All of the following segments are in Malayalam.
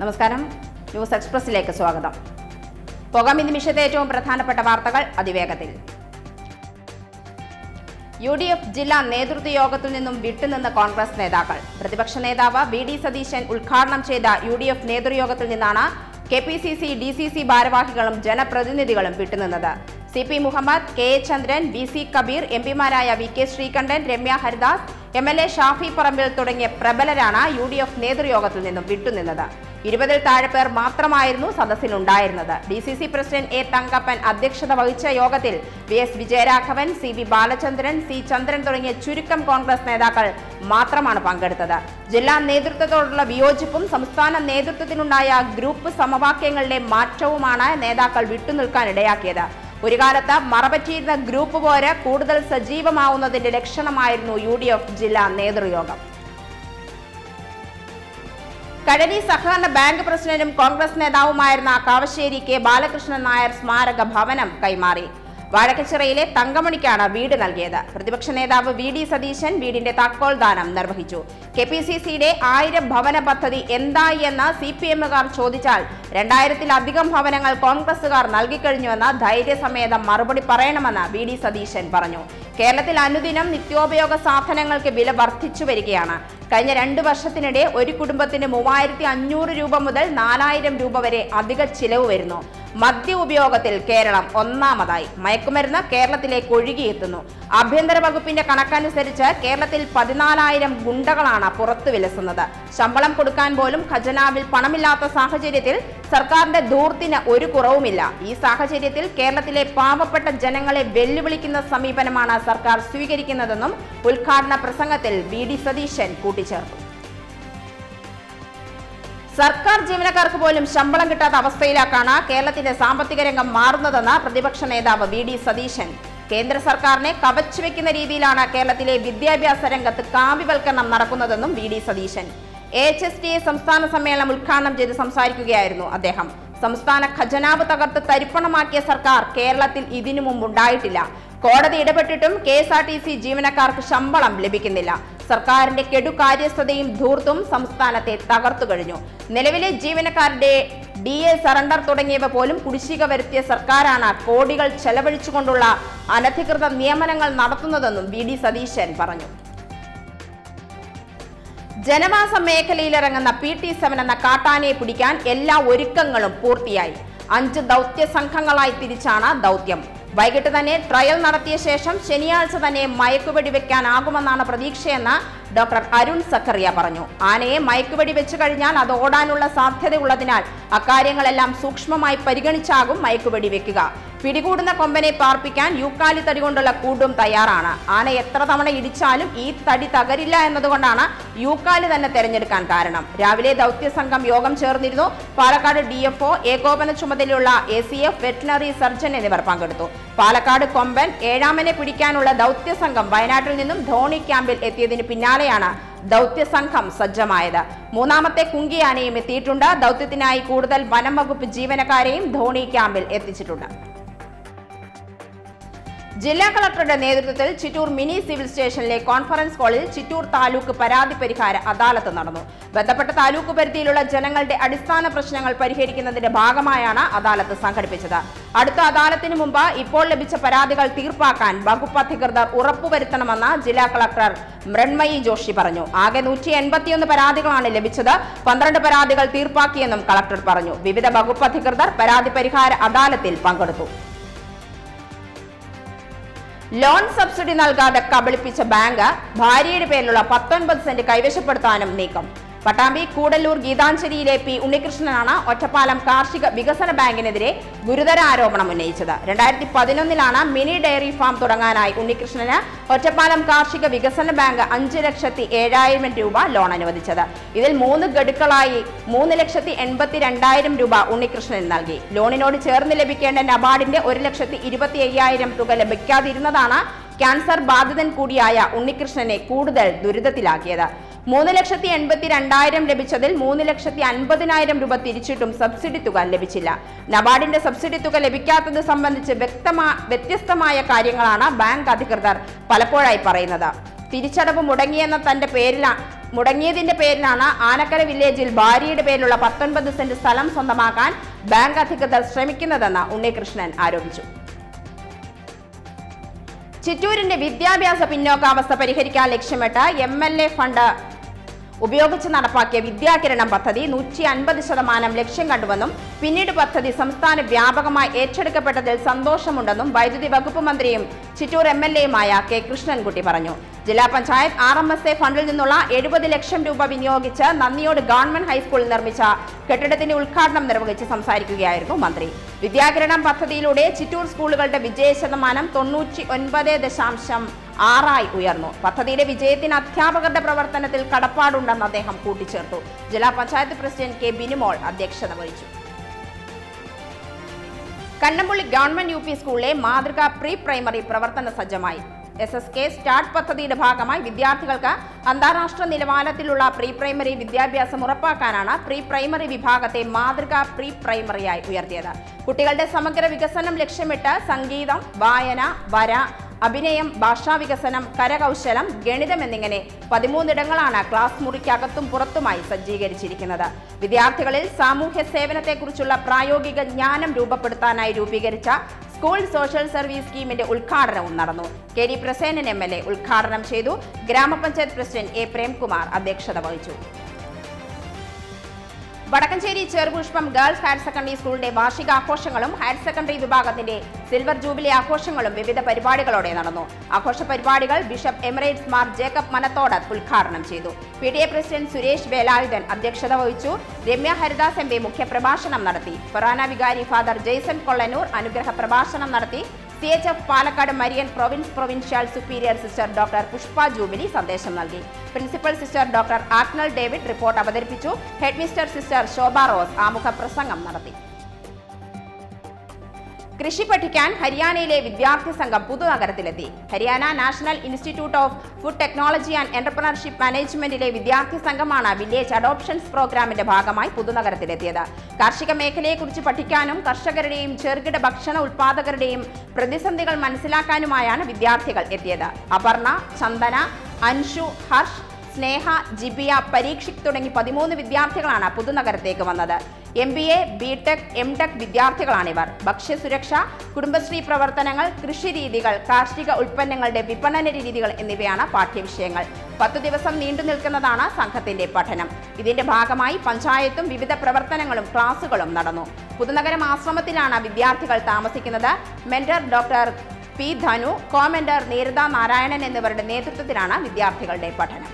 നമസ്കാരം, ന്യൂസ് എക്സ്പ്രസിലേക്ക് സ്വാഗതം. പോകാം ഈ നിമിഷത്തെ ഏറ്റവും പ്രധാനപ്പെട്ട വാർത്തകൾ അതിവേഗത്തിൽ. UDF ജില്ലാ നേതൃത്വ യോഗത്തിൽ നിന്നും വിട്ടുനിന്ന കോൺഗ്രസ് നേതാക്കൾ. പ്രതിപക്ഷ നേതാവ് VD സതീശൻ ഉദ്ഘാടനം ചെയ്ത UDF നേതൃയോഗത്തിൽ നിന്നാണ് KPCC, DCC ഭാരവാഹികളും ജനപ്രതിനിധികളും വിട്ടുനിന്നത്. CP മുഹമ്മദ്, KA ചന്ദ്രൻ, BC Kabir, MPമാരായ VK Sreekandan, Ramya Haridas, MLA Shafi Parambil തുടങ്ങിയ പ്രബലരാണ് UDF നേതൃയോഗത്തിൽ നിന്നും വിട്ടുനിന്നത്. 20-ൽ താഴെ പേർ മാത്രമായിരുന്നു സദസ്സിലുണ്ടായിരുന്നത്. DCC പ്രസിഡന്റ് A തങ്കപ്പൻ അധ്യക്ഷത വഹിച്ച യോഗത്തിൽ VS Vijayaraghavan, CV Balachandran, C ചന്ദ്രൻ തുടങ്ങിയ ചുരുക്കം കോൺഗ്രസ് നേതാക്കൾ മാത്രമാണ് പങ്കെടുത്തത്. ജില്ലാ നേതൃത്വത്തോടുള്ള വിയോജിപ്പും സംസ്ഥാന നേതൃത്വത്തിനുണ്ടായ ഗ്രൂപ്പ് സമവാക്യങ്ങളുടെ മാറ്റവുമാണ് നേതാക്കൾ വിട്ടുനിൽക്കാനിടയാക്കിയത്. ഒരു കാലത്ത് മറപറ്റിയിരുന്ന ഗ്രൂപ്പ് പോര് കൂടുതൽ സജീവമാവുന്നതിന്റെ ലക്ഷണമായിരുന്നു UDF ജില്ലാ നേതൃയോഗം. കഴനി സഹകരണ ബാങ്ക് പ്രസിഡന്റും കോൺഗ്രസ് നേതാവുമായിരുന്ന കാവശ്ശേരി K ബാലകൃഷ്ണൻ നായർ സ്മാരക ഭവനം കൈമാറി. വാഴക്കച്ചിറയിലെ തങ്കമണിക്കാണ് വീട് നൽകിയത്. പ്രതിപക്ഷ നേതാവ് VD സതീശൻ വീടിന്റെ താക്കോൽ ദാനം നിർവഹിച്ചു. KPCCയുടെ 1000 ഭവന പദ്ധതി എന്തായി എന്ന് CPMകാർ ചോദിച്ചാൽ 2000-ലധികം ഭവനങ്ങൾ കോൺഗ്രസുകാർ നൽകിക്കഴിഞ്ഞുവെന്ന് ധൈര്യസമേതം മറുപടി പറയണമെന്ന് VD സതീശൻ പറഞ്ഞു. കേരളത്തിൽ അനുദിനം നിത്യോപയോഗ സാധനങ്ങൾക്ക് വില വർദ്ധിച്ചു വരികയാണ്. കഴിഞ്ഞ 2 വർഷത്തിനിടെ ഒരു കുടുംബത്തിന് 3500 രൂപ മുതൽ 4000 രൂപ വരെ അധിക ചിലവ് വരുന്നു. മദ്യ ഉപയോഗത്തിൽ കേരളം ഒന്നാമതായി. മയക്കുമരുന്ന് കേരളത്തിലേക്ക് ഒഴുകിയെത്തുന്നു. ആഭ്യന്തര വകുപ്പിന്റെ കണക്കനുസരിച്ച് കേരളത്തിൽ 14,000 ഗുണ്ടകളാണ് പുറത്തു വിലസുന്നത്. ശമ്പളം കൊടുക്കാൻ പോലും ഖജനാവിൽ പണമില്ലാത്ത സാഹചര്യത്തിൽ സർക്കാരിന്റെ ധൂർത്തിന് ഒരു കുറവുമില്ല. ഈ സാഹചര്യത്തിൽ കേരളത്തിലെ പാവപ്പെട്ട ജനങ്ങളെ വെല്ലുവിളിക്കുന്ന സമീപനമാണ് സർക്കാർ സ്വീകരിക്കുന്നതെന്നും ഉദ്ഘാടന പ്രസംഗത്തിൽ VD സതീശൻ കൂട്ടിച്ചേർത്തു. സർക്കാർ ജീവനക്കാർക്ക് പോലും ശമ്പളം കിട്ടാത്ത അവസ്ഥയിലേക്കാണ് കേരളത്തിന്റെ സാമ്പത്തിക രംഗം മാറുന്നതെന്ന് പ്രതിപക്ഷ നേതാവ് VD സതീശൻ. കേന്ദ്ര സർക്കാരിനെ കവച്ചുവെക്കുന്ന രീതിയിലാണ് കേരളത്തിലെ വിദ്യാഭ്യാസ രംഗത്ത് കാവ്യവൽക്കരണം നടക്കുന്നതെന്നും VD സതീശൻ AHSTA സംസ്ഥാന സമ്മേളനം ഉദ്ഘാടനം ചെയ്ത് സംസാരിക്കുകയായിരുന്നു അദ്ദേഹം. സംസ്ഥാന ഖജനാവ് തകർത്ത് തരിപ്പണമാക്കിയ സർക്കാർ കേരളത്തിൽ ഇതിനു മുമ്പുണ്ടായിട്ടില്ല. കോടതി ഇടപെട്ടിട്ടും KSRTC ജീവനക്കാർക്ക് ശമ്പളം ലഭിക്കുന്നില്ല. സർക്കാരിന്റെ കെടുകാര്യസ്ഥതയും ധൂർത്തും സംസ്ഥാനത്തെ തകർത്തു കഴിഞ്ഞു. നിലവിലെ ജീവനക്കാരുടെ DA സറണ്ടർ തുടങ്ങിയവ പോലും കുടിശ്ശിക വരുത്തിയ സർക്കാരാണ് കോടികൾ ചെലവഴിച്ചുകൊണ്ടുള്ള അനധികൃത നിയമനങ്ങൾ നടത്തുന്നതെന്നും VD സതീശൻ പറഞ്ഞു. ജനവാസ മേഖലയിലിറങ്ങുന്ന PT-7 എന്ന കാട്ടാനയെ പിടിക്കാൻ എല്ലാ ഒരുക്കങ്ങളും പൂർത്തിയായി. 5 ദൗത്യ സംഘങ്ങളായി തിരിച്ചാണ് ദൗത്യം. വൈകിട്ട് തന്നെ ട്രയൽ നടത്തിയ ശേഷം ശനിയാഴ്ച തന്നെ മയക്കുവെടി വെക്കാനാകുമെന്നാണ് പ്രതീക്ഷയെന്ന് ഡോക്ടർ അരുൺ സക്കറിയ പറഞ്ഞു. ആനയെ മയക്കുവെടി വെച്ചു കഴിഞ്ഞാൽ അത് ഓടാനുള്ള സാധ്യതയുള്ളതിനാൽ അക്കാര്യങ്ങളെല്ലാം സൂക്ഷ്മമായി പരിഗണിച്ചാകും മയക്കുവെടി വെക്കുക. പിടികൂടുന്ന കൊമ്പനെ പാർപ്പിക്കാൻ യൂക്കാലി തടി കൊണ്ടുള്ള കൂടും തയ്യാറാണ്. ആന എത്ര തവണ ഇടിച്ചാലും ഈ തടി തകരില്ല എന്നതുകൊണ്ടാണ് യൂക്കാലി തന്നെ തെരഞ്ഞെടുക്കാൻ കാരണം. രാവിലെ ദൗത്യസംഘം യോഗം ചേർന്നിരുന്നു. പാലക്കാട് DFO, ഏകോപന ചുമതലയുള്ള ACF, വെറ്റിനറി സർജൻ എന്നിവർ പങ്കെടുത്തു. പാലക്കാട് കൊമ്പൻ ഏഴാമനെ പിടിക്കാനുള്ള ദൗത്യസംഘം വയനാട്ടിൽ നിന്നും ധോണി ക്യാമ്പിൽ എത്തിയതിന് പിന്നാലെയാണ് ദൗത്യസംഘം സജ്ജമായത്. 3ാമത്തെ കുങ്കിയാനയും എത്തിയിട്ടുണ്ട്. ദൗത്യത്തിനായി കൂടുതൽ വനം വകുപ്പ് ജീവനക്കാരെയും ധോണി ക്യാമ്പിൽ എത്തിച്ചിട്ടുണ്ട്. ജില്ലാ കളക്ടറുടെ നേതൃത്വത്തിൽ ചിറ്റൂർ മിനി സിവിൽ സ്റ്റേഷനിലെ കോൺഫറൻസ് ഹാളിൽ ചിറ്റൂർ താലൂക്ക് പരാതി പരിഹാര അദാലത്ത് നടന്നു. ബന്ധപ്പെട്ട താലൂക്ക് പരിധിയിലുള്ള ജനങ്ങളുടെ അടിസ്ഥാന പ്രശ്നങ്ങൾ പരിഹരിക്കുന്നതിന്റെ ഭാഗമായാണ് അദാലത്ത് സംഘടിപ്പിച്ചത്. അടുത്ത അദാലത്തിന് മുമ്പ് ഇപ്പോൾ ലഭിച്ച പരാതികൾ തീർപ്പാക്കാൻ വകുപ്പ് അധികൃതർ ഉറപ്പുവരുത്തണമെന്ന് ജില്ലാ കളക്ടർ മൃണ്മയി ജോഷി പറഞ്ഞു. ആകെ 181 പരാതികളാണ് ലഭിച്ചത്. 12 പരാതികൾ തീർപ്പാക്കിയെന്നും കളക്ടർ പറഞ്ഞു. വിവിധ വകുപ്പ് അധികൃതർ പരാതി പരിഹാര അദാലത്തിൽ പങ്കെടുത്തു. ലോൺ സബ്സിഡി നൽകാതെ കബളിപ്പിച്ച ബാങ്ക് ഭാര്യയുടെ പേരിലുള്ള 19 സെന്റ് കൈവശപ്പെടുത്താനും നീക്കം. പട്ടാമ്പി കൂടല്ലൂർ ഗീതാഞ്ജലിയിലെ P ഉണ്ണികൃഷ്ണനാണ് ഒറ്റപ്പാലം കാർഷിക വികസന ബാങ്കിനെതിരെ ഗുരുതര ആരോപണം ഉന്നയിച്ചത്. 2011-ലാണ് മിനി ഡയറി ഫാം തുടങ്ങാനായി ഉണ്ണികൃഷ്ണന് ഒറ്റപ്പാലം കാർഷിക വികസന ബാങ്ക് 5,07,000 രൂപ ലോൺ അനുവദിച്ചത്. ഇതിൽ 3 ഗഡുക്കളായി 3,82,000 രൂപ ഉണ്ണികൃഷ്ണന് നൽകി. ലോണിനോട് ചേർന്ന് ലഭിക്കേണ്ട നബാർഡിന്റെ 1,25,000 തുക ലഭിക്കാതിരുന്നതാണ് ക്യാൻസർ ബാധിതൻ കൂടിയായ ഉണ്ണികൃഷ്ണനെ കൂടുതൽ ദുരിതത്തിലാക്കിയത്. 3,82,000 ലഭിച്ചതിൽ 3,50,000 രൂപ തിരിച്ചിട്ടും സബ്സിഡി തുക ലഭിച്ചില്ല. നബാർഡിന്റെ സബ്സിഡി തുക ലഭിക്കാത്തത് സംബന്ധിച്ച് വ്യത്യസ്തമായ കാര്യങ്ങളാണ് ബാങ്ക് അധികൃതർ പലപ്പോഴായി പറയുന്നത്. തിരിച്ചടവ് മുടങ്ങിയെന്ന തന്റെ മുടങ്ങിയതിന്റെ പേരിലാണ് ആനക്കര വില്ലേജിൽ ഭാര്യയുടെ പേരിലുള്ള 19 സെന്റ് സ്ഥലം സ്വന്തമാക്കാൻ ബാങ്ക് അധികൃതർ ശ്രമിക്കുന്നതെന്ന് ഉണ്ണികൃഷ്ണൻ ആരോപിച്ചു. ചിറ്റൂരിന്റെ വിദ്യാഭ്യാസ പിന്നോക്കാവസ്ഥ പരിഹരിക്കാൻ ലക്ഷ്യമിട്ട് MLA ഫണ്ട് ഉപയോഗിച്ച് നടപ്പാക്കിയ വിദ്യാകിരണം പദ്ധതി 150% ലക്ഷ്യം കണ്ടുവെന്നും പിന്നീട് പദ്ധതി സംസ്ഥാന വ്യാപകമായി ഏറ്റെടുക്കപ്പെട്ടതിൽ സന്തോഷമുണ്ടെന്നും വൈദ്യുതി വകുപ്പ് മന്ത്രിയും ചിറ്റൂർ MLAയുമായ കെ കൃഷ്ണൻകുട്ടി പറഞ്ഞു. ജില്ലാ പഞ്ചായത്ത് RMSA ഫണ്ടിൽ നിന്നുള്ള 70 ലക്ഷം രൂപ വിനിയോഗിച്ച് നന്ദിയോട് ഗവൺമെന്റ് ഹൈസ്കൂളിൽ നിർമ്മിച്ച കെട്ടിടത്തിന്റെ ഉദ്ഘാടനം നിർവഹിച്ച് സംസാരിക്കുകയായിരുന്നു മന്ത്രി. വിദ്യാകിരണം പദ്ധതിയിലൂടെ ചിറ്റൂർ സ്കൂളുകളുടെ വിജയശതമാനം 99.6 ഉയർന്നു. പദ്ധതിയുടെ വിജയത്തിന് അധ്യാപകരുടെ പ്രവർത്തനത്തിൽ കടപ്പാടുണ്ടെന്ന് അദ്ദേഹം കൂട്ടിച്ചേർത്തു. ജില്ലാ പഞ്ചായത്ത് പ്രസിഡന്റ് കെ ബിനുമോൾ അധ്യക്ഷത വഹിച്ചു. കണ്ണമ്പുള്ളി ഗവൺമെന്റ് UP സ്കൂളിലെ മാതൃകാ പ്രീ പ്രൈമറി പ്രവർത്തന സജ്ജമായി. SSK സ്റ്റാർട്ട് പദ്ധതിയുടെ ഭാഗമായി വിദ്യാർത്ഥികൾക്ക് അന്താരാഷ്ട്ര നിലവാരത്തിലുള്ള പ്രീ പ്രൈമറി വിദ്യാഭ്യാസം ഉറപ്പാക്കാനാണ് പ്രീ പ്രൈമറി വിഭാഗത്തെ മാതൃകാ പ്രീ പ്രൈമറിയായി ഉയർത്തിയത്. കുട്ടികളുടെ സമഗ്ര വികസനം ലക്ഷ്യമിട്ട് സംഗീതം, വായന, വര, അഭിനയം, ഭാഷാവികസനം, കരകൗശലം, ഗണിതം എന്നിങ്ങനെ 13 ഇടങ്ങളാണ് ക്ലാസ് മുറിക്കകത്തും പുറത്തുമായി സജ്ജീകരിച്ചിരിക്കുന്നത്. വിദ്യാർത്ഥികളിൽ സാമൂഹ്യ സേവനത്തെക്കുറിച്ചുള്ള പ്രായോഗിക ജ്ഞാനം രൂപപ്പെടുത്താനായി രൂപീകരിച്ച സ്കൂൾ സോഷ്യൽ സർവീസ് സ്കീമിന്റെ ഉദ്ഘാടനവും നടന്നു. KD പ്രസേനൻ MLA ഉദ്ഘാടനം ചെയ്തു. ഗ്രാമപഞ്ചായത്ത് പ്രസിഡന്റ് A പ്രേംകുമാർ അധ്യക്ഷത വഹിച്ചു. Vadakkencherry Cherupushpam girls higher secondary സ്കൂളിന്റെ വാർഷികാഘോഷങ്ങളും ഹയർ സെക്കൻഡറി വിഭാഗത്തിന്റെ സിൽവർ ജൂബിലി ആഘോഷങ്ങളും വിവിധ പരിപാടികളോടെ നടന്നു. ആഘോഷ പരിപാടികൾ bishop emeritus Mar Jacob Manathodath ഉദ്ഘാടനം ചെയ്തു. PTA പ്രസിഡന്റ് സുരേഷ് വേലായുധൻ അധ്യക്ഷത വഹിച്ചു. രമ്യ ഹരിദാസ് MB മുഖ്യപ്രഭാഷണം നടത്തി. ഫൊറാന വികാരി ഫാദർ ജെയ്സൺ കൊള്ളനൂർ അനുഗ്രഹ പ്രഭാഷണം നടത്തി. CHF Palakkad Marian provincial superior sister doctor Pushpa jubilee സന്ദേശം നൽകി. Principal sister doctor Agnel David report അവതരിപ്പിച്ചു. Head mistress sister Shobha Rose ആമുഖ പ്രസംഗം നടത്തി. കൃഷി പഠിക്കാൻ ഹരിയാനയിലെ വിദ്യാർത്ഥി സംഘം പുതുനഗരത്തിലെത്തി. Haryana national institute of food technology and entrepreneurship മാനേജ്മെന്റിലെ വിദ്യാർത്ഥി സംഘമാണ് വില്ലേജ് അഡോപ്ഷൻസ് പ്രോഗ്രാമിന്റെ ഭാഗമായി പുതുനഗരത്തിലെത്തിയത്. കാർഷിക മേഖലയെക്കുറിച്ച് പഠിക്കാനും കർഷകരുടെയും ചെറുകിട ഭക്ഷണ ഉൽപാദകരുടെയും പ്രതിസന്ധികൾ മനസ്സിലാക്കാനുമായാണ് വിദ്യാർത്ഥികൾ എത്തിയത്. അപർണ, ചന്ദന, അൻഷു, ഹർഷ്, സ്നേഹ, ജിബിയ, പരീക്ഷിക് തുടങ്ങി 13 വിദ്യാർത്ഥികളാണ് പുതുനഗരത്തേക്ക് വന്നത്. MBA, BTech, MTech വിദ്യാർത്ഥികളാണിവർ. ഭക്ഷ്യസുരക്ഷ, കുടുംബശ്രീ പ്രവർത്തനങ്ങൾ, കൃഷിരീതികൾ, കാർഷിക ഉൽപ്പന്നങ്ങളുടെ വിപണന രീതികൾ എന്നിവയാണ് പാഠ്യവിഷയങ്ങൾ. 10 ദിവസം നീണ്ടു നിൽക്കുന്നതാണ് സംഘത്തിന്റെ പഠനം. ഇതിന്റെ ഭാഗമായി പഞ്ചായത്തും വിവിധ പ്രവർത്തനങ്ങളും ക്ലാസുകളും നടന്നു. പുതുനഗരം ആശ്രമത്തിലാണ് വിദ്യാർത്ഥികൾ താമസിക്കുന്നത്. Mentor doctor P Dhanu, comentor Neerada Narayanan എന്നിവരുടെ നേതൃത്വത്തിലാണ് വിദ്യാർത്ഥികളുടെ പഠനം.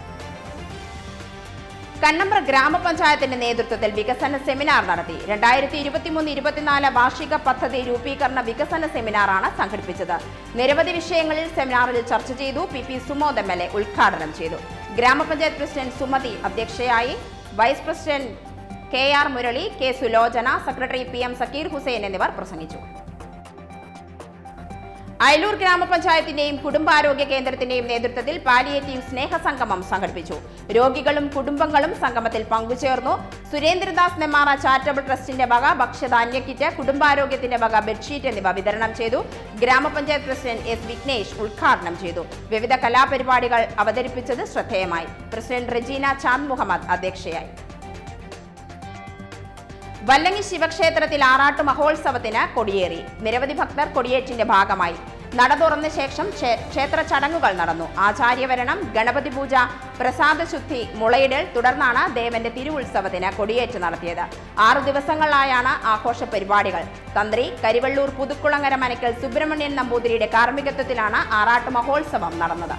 കണ്ണമ്പ്ര ഗ്രാമപഞ്ചായത്തിന്റെ നേതൃത്വത്തിൽ വികസന സെമിനാർ നടത്തി. 2023-24 വാർഷിക പദ്ധതി രൂപീകരണ വികസന സെമിനാറാണ് സംഘടിപ്പിച്ചത്. നിരവധി വിഷയങ്ങളിൽ സെമിനാറിൽ ചർച്ച ചെയ്തു. PP സുമോദ് MLA ഉദ്ഘാടനം ചെയ്തു. ഗ്രാമപഞ്ചായത്ത് പ്രസിഡന്റ് സുമതി അധ്യക്ഷയായി. Vice president KR Murali, K Sulochana, secretary PM Zakir Hussain എന്നിവർ പ്രസംഗിച്ചു. അയലൂർ ഗ്രാമപഞ്ചായത്തിന്റെയും കുടുംബാരോഗ്യ കേന്ദ്രത്തിന്റെയും നേതൃത്വത്തിൽ പാലിയേറ്റീവ് സ്നേഹസംഗമം സംഘടിപ്പിച്ചു. രോഗികളും കുടുംബങ്ങളും സംഗമത്തിൽ പങ്കുചേർന്നു. സുരേന്ദ്രദാസ് നെമ്മാറ ചാരിറ്റബിൾ ട്രസ്റ്റിന്റെ വക ഭക്ഷ്യധാന്യ കിറ്റ്, കുടുംബാരോഗ്യത്തിന്റെ വക ബെഡ്ഷീറ്റ് എന്നിവ വിതരണം ചെയ്തു. ഗ്രാമപഞ്ചായത്ത് പ്രസിഡന്റ് S വിഘ്നേഷ് ഉദ്ഘാടനം ചെയ്തു. വിവിധ കലാപരിപാടികൾ അവതരിപ്പിച്ചത് ശ്രദ്ധേയമായി. പ്രസിഡന്റ് റെജീന ചാന്ദ് മുഹമ്മദ് അധ്യക്ഷയായി. വല്ലങ്ങി ശിവക്ഷേത്രത്തിൽ ആറാട്ട് മഹോത്സവത്തിന് കൊടിയേറി. നിരവധി ഭക്തർ കൊടിയേറ്റിന്റെ ഭാഗമായി. നട തുറന്ന ശേഷം ക്ഷേത്ര ചടങ്ങുകൾ നടന്നു. ആചാര്യവരണം, ഗണപതി പൂജ, പ്രസാദശുദ്ധി, മുളയിടൽ, തുടർന്നാണ് ദേവന്റെ തിരുവുത്സവത്തിന് കൊടിയേറ്റ് നടത്തിയത്. 6 ദിവസങ്ങളിലായാണ് ആഘോഷ പരിപാടികൾ. തന്ത്രി കരിവള്ളൂർ പുതുക്കുളങ്ങര മനക്കൽ സുബ്രഹ്മണ്യൻ നമ്പൂതിരിയുടെ കാർമ്മികത്വത്തിലാണ് ആറാട്ട് മഹോത്സവം നടന്നത്.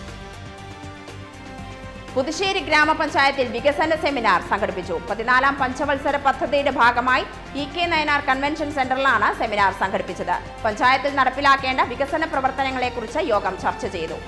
പുതുശ്ശേരി ഗ്രാമപഞ്ചായത്തിൽ വികസന സെമിനാർ സംഘടിപ്പിച്ചു. 14ാം പഞ്ചവത്സര പദ്ധതിയുടെ ഭാഗമായി EK Nayanar convention centre seminar സംഘടിപ്പിച്ചത്. പഞ്ചായത്തിൽ നടപ്പിലാക്കേണ്ട വികസന പ്രവർത്തനങ്ങളെക്കുറിച്ച് യോഗം ചർച്ച ചെയ്തു.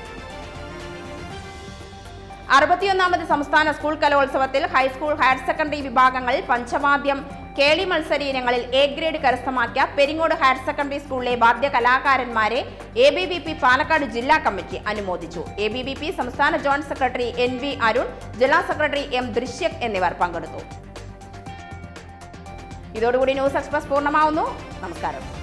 61ാമത് സംസ്ഥാന സ്കൂൾ കലോത്സവത്തിൽ ഹൈസ്കൂൾ, ഹയർ സെക്കൻഡറി വിഭാഗങ്ങളിൽ പഞ്ചവാദ്യം, കേളി മത്സര ഇനങ്ങളിൽ A ഗ്രേഡ് കരസ്ഥമാക്കിയ പെരിങ്ങോട് ഹയർ സെക്കൻഡറി സ്കൂളിലെ വാദ്യ കലാകാരന്മാരെ ABVP പാലക്കാട് ജില്ലാ കമ്മിറ്റി അനുമോദിച്ചു. ABVP സംസ്ഥാന ജോയിന്റ് സെക്രട്ടറി NV അരുൺ, ജില്ലാ സെക്രട്ടറി M ദൃശ്യക് എന്നിവർ പങ്കെടുത്തു. ഇതോടുകൂടി ന്യൂസ് എക്സ്പ്രസ് പൂർണ്ണമാവുന്നു. നമസ്കാരം.